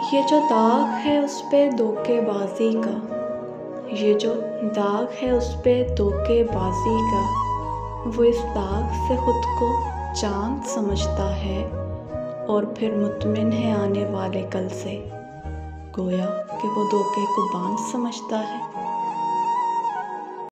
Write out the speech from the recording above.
ये जो दाग है उस पे धोखेबाजी का, ये जो दाग है उस पे धोखेबाजी का, वो इस दाग से खुद को चाँद समझता है और फिर मुतमिन है आने वाले कल से, गोया कि वो धोखे को बांझ समझता है।